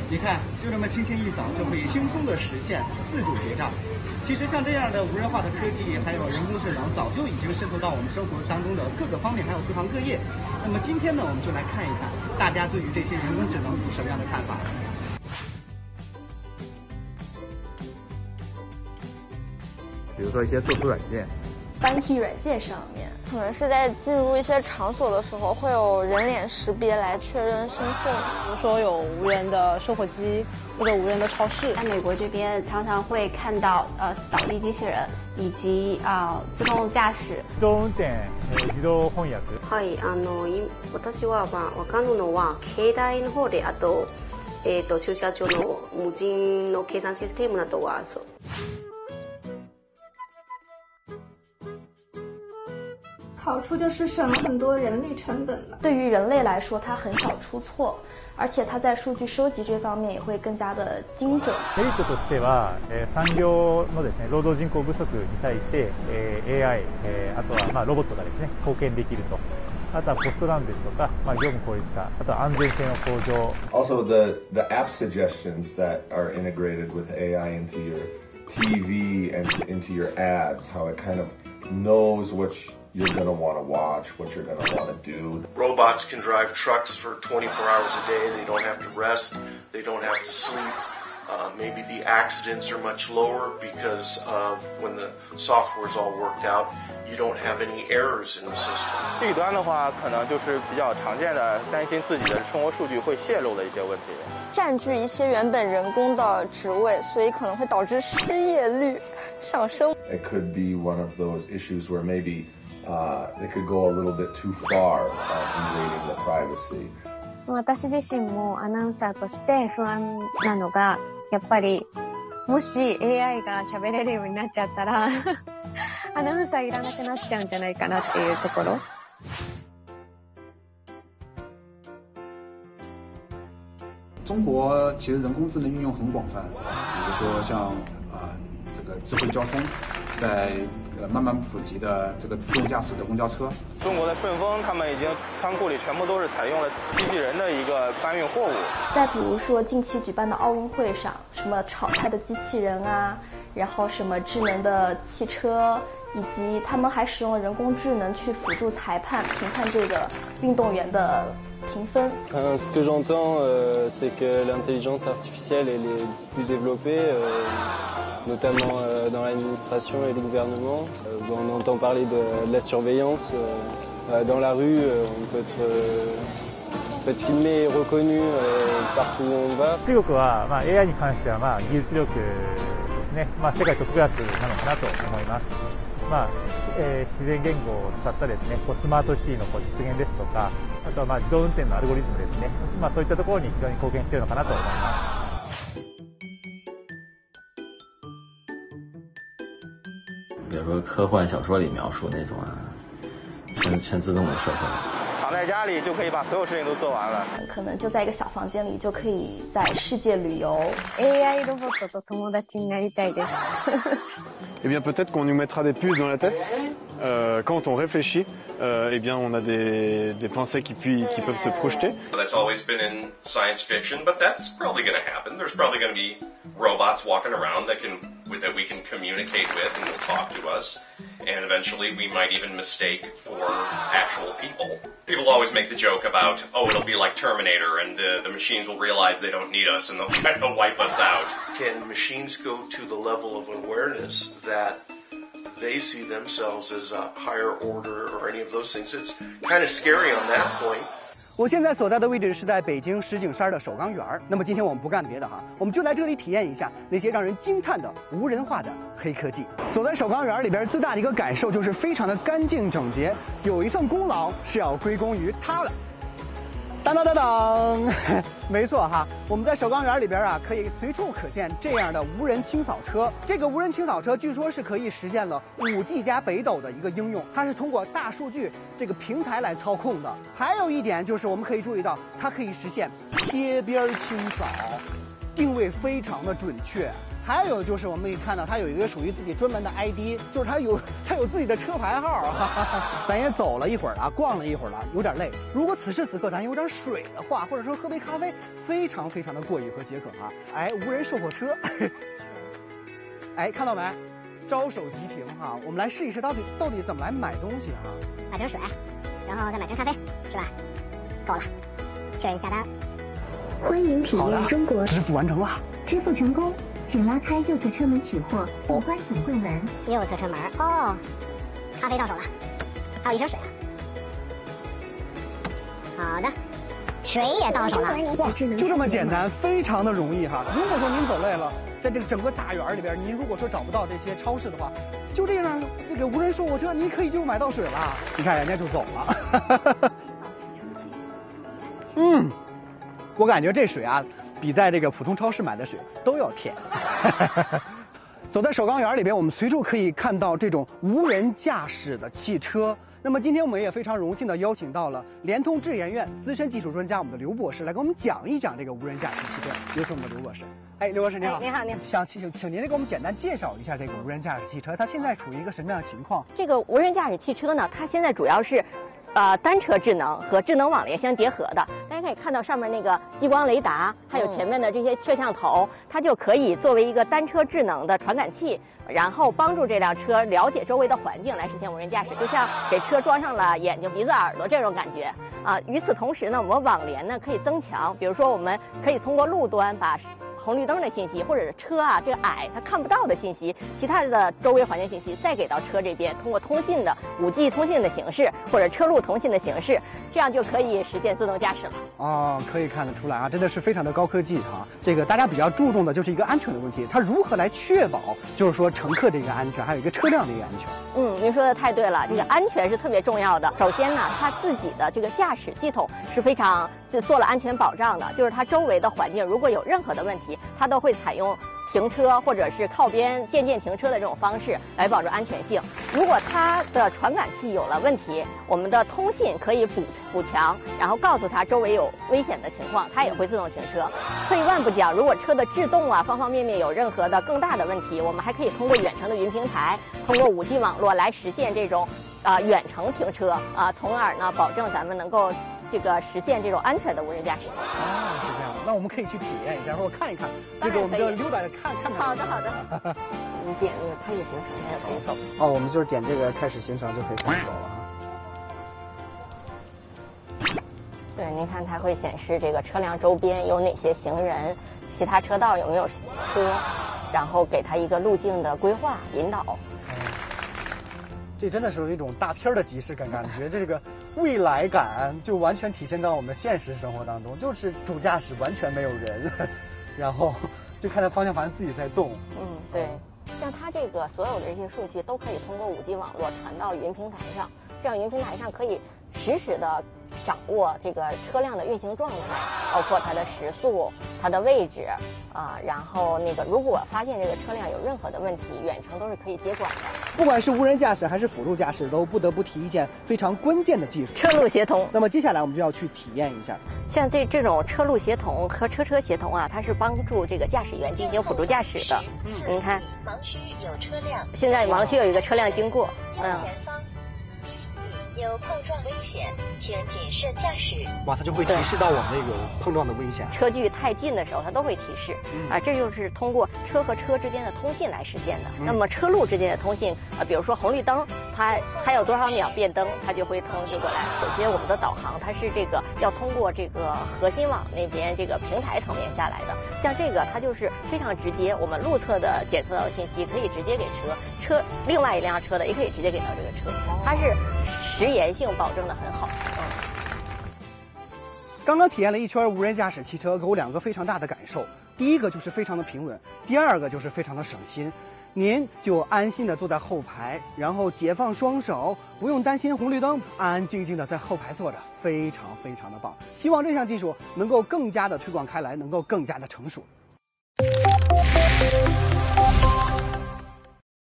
你看，就这么轻轻一扫，就可以轻松的实现自主结账。其实像这样的无人化的科技，还有人工智能，早就已经渗透到我们生活当中的各个方面，还有各行各业。那么今天呢，我们就来看一看大家对于这些人工智能有什么样的看法。 比如说一些作图软件。 翻译软件上面， 可能是在进入一些场所的时候，会有人脸识别来确认身份。 比如说有无人的售货机或者无人的超市。 在美国这边常常会看到扫地机器人以及自動駕駛。 自動運転、自動翻訳。 はい、私はわかるのは携帯の方であと駐車場の無人の計算システムなどはそう。 好处就是省了很多人力成本了。对于人类来说，它很少出错，而且它在数据收集这方面也会更加的精准。 メリットとしては、産業のですね、労働人口不足に対して、AI、あとはロボットがですね、貢献できると。あとはコストダウンですとか、業務効率化、あとは安全性の向上。 Also, the app suggestions that are integrated with AI into your TV and into your ads, how it kind of knows which you're going to want to watch, what you're going to want to do. Robots can drive trucks for 24 hours a day. They don't have to rest. They don't have to sleep. Maybe the accidents are much lower because of when the software is all worked out, you don't have any errors in the system. 弊端的话，可能就是比较常见的担心自己的生活数据会泄露的一些问题。 占据一些原本人工的职位，所以可能会导致失业率上升。 It could be one of those issues where maybe they could go a little bit too far invading the privacy. 私自身もアナウンサーとして不安なのが、やっぱりもし AI が喋れるようになっちゃったらアナウンサーいらなくなっちゃうんじゃないかなっていうところ。 中国其实人工智能运用很广泛，比如说像这个智慧交通，在慢慢普及的这个自动驾驶的公交车。 中国的顺丰，他们已经仓库里全部都是采用了机器人的一个搬运货物。 再比如说近期举办的奥运会上，什么炒菜的机器人啊，然后什么智能的汽车，以及他们还使用了人工智能去辅助裁判评判这个运动员的评分。 Ce que j'entends, c'est que l'intelligence artificielle elle est plus développée, notamment dans l'administration et le gouvernement. On entend parler de la surveillance. Dans la rue, on peut être filmé et reconnu partout où on va. 中国はAI に関しては技術力ですね、世界トップクラスなのかなと思います。自然言語を使ったですね、スマートシティの実現ですとか、あとは自動運転のアルゴリズムですね、そういったところに非常に貢献しているのかなと思います。 比如说科幻小说里描述那种全自动的社会。 躺在家里就可以把所有事情都做完了。 可能就在一个小房间里就可以在世界旅游。 AI ロボットと友達になりたいです。 Eh bien, peut-être qu'on nous mettra des puces dans la tête. Quand on réfléchit, eh bien, on a des pensées qui peuvent se projeter. That's always been in science fiction, but that's probably going to happen. There's probably going to be robots walking around that we can communicate with and will talk to us. And eventually we might even mistake for actual people. People always make the joke about, oh, it'll be like Terminator and the machines will realize they don't need us and they'll try to wipe us out. Can machines go to the level of awareness that they see themselves as a higher order or any of those things? It's kind of scary on that point. 我现在所在的位置是在北京石景山的首钢园。那么今天我们不干别的哈，我们就来这里体验一下那些让人惊叹的无人化的黑科技。走在首钢园里边，最大的一个感受就是非常的干净整洁，有一份功劳是要归功于它的。当当当当，没错哈，我们在首钢园里边可以随处可见这样的无人清扫车。这个无人清扫车据说是可以实现了5G 加北斗的一个应用，它是通过大数据这个平台来操控的。还有一点就是我们可以注意到，它可以实现贴边清扫，定位非常的准确。 还有就是我们可以看到，它有一个属于自己专门的 ID， 就是它有自己的车牌号啊。咱也走了一会儿了，逛了一会儿了，有点累。如果此时此刻咱有点水的话，或者说喝杯咖啡，非常非常的过瘾和解渴啊。哎，无人售货车，哎，看到没？招手即停哈。我们来试一试到底怎么来买东西哈。 买瓶水，然后再买瓶咖啡，是吧？够了，确认下单。 欢迎体验中国。 支付完成了。 支付成功，请拉开右侧车门取货，并关紧柜门。 右侧车门哦，咖啡到手了，还有一瓶水啊。好的，水也到手了， 就这么简单，非常的容易哈。如果说您走累了，在这个整个大园里边，您如果说找不到这些超市的话，就这样这个无人售货车，您可以就买到水了。你看人家就走了。我感觉这水啊，比在这个普通超市买的水都要甜。走在首钢园里边，我们随处可以看到这种无人驾驶的汽车。那么今天我们也非常荣幸地邀请到了联通智研院资深技术专家我们的刘博士来给我们讲一讲这个无人驾驶汽车。有请我们的刘博士。哎，刘博士你好。 你好，你好。 想请您给我们简单介绍一下这个无人驾驶汽车，它现在处于一个什么样的情况？ 这个无人驾驶汽车呢，它现在主要是单车智能和智能网联相结合的。大家可以看到上面那个激光雷达，还有前面的这些摄像头，它就可以作为一个单车智能的传感器，然后帮助这辆车了解周围的环境，来实现无人驾驶，就像给车装上了眼睛、鼻子、耳朵这种感觉啊。与此同时呢，我们网联呢可以增强，比如说我们可以通过路端把红绿灯的信息，或者是车啊这个矮它看不到的信息，其他的周围环境信息再给到车这边，通过通信的5G 通信的形式或者车路通信的形式，这样就可以实现自动驾驶了。 哦，可以看得出来啊，真的是非常的高科技哈。这个大家比较注重的就是一个安全的问题，它如何来确保就是说乘客的一个安全，还有一个车辆的一个安全。 您说的太对了，这个安全是特别重要的。首先呢，它自己的这个驾驶系统是非常就做了安全保障的，就是它周围的环境如果有任何的问题，它都会采用停车或者是靠边渐进停车的这种方式来保证安全性。如果它的传感器有了问题，我们的通信可以补强，然后告诉它周围有危险的情况，它也会自动停车。退一万步讲，如果车的制动啊方方面面有任何的更大的问题，我们还可以通过远程的云平台，通过5G 网络来实现这种远程停车啊，从而呢保证咱们能够这个实现这种安全的无人驾驶。 哦，是这样。那我们可以去体验一下，或者看一看。这个我们就溜达着看。 好的。你点那个开始行程，它就可以走。 哦，我们就是点这个开始行程就可以开始走了哈。 对，您看它会显示这个车辆周边有哪些行人，其他车道有没有车，然后给它一个路径的规划引导。 这真的是有一种大片的即视感，感觉这个未来感就完全体现到我们现实生活当中，就是主驾驶完全没有人，然后就看到方向盘自己在动。 对，像它这个所有的这些数据都可以通过5G 网络传到云平台上，这样云平台上可以实时的掌握这个车辆的运行状态，包括它的时速、它的位置然后那个如果发现这个车辆有任何的问题，远程都是可以接管的。 不管是无人驾驶还是辅助驾驶，都不得不提一件非常关键的技术—— 车路协同。 那么接下来我们就要去体验一下， 像这种车路协同和车协同啊，它是帮助这个驾驶员进行辅助驾驶的。您看， 盲区有车辆， 现在盲区有一个车辆经过， 有碰撞危险，请谨慎驾驶。 哇，它就会提示到我们那个碰撞的危险。 车距太近的时候，它都会提示。这就是通过车和车之间的通信来实现的。那么车路之间的通信，比如说红绿灯，它还有多少秒变灯，它就会通知过来。首先，我们的导航它是这个要通过这个核心网那边这个平台层面下来的。像这个，它就是非常直接，我们路侧的检测到的信息可以直接给车另外一辆车的也可以直接给到这个车，它是实延性保证的很好。 刚刚体验了一圈无人驾驶汽车，给我2个非常大的感受。第一个就是非常的平稳，第二个就是非常的省心。您就安心的坐在后排，然后解放双手，不用担心红绿灯，安安静静的在后排坐着，非常非常的棒。希望这项技术能够更加的推广开来，能够更加的成熟。